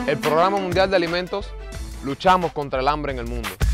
El Programa Mundial de Alimentos, luchamos contra el hambre en el mundo.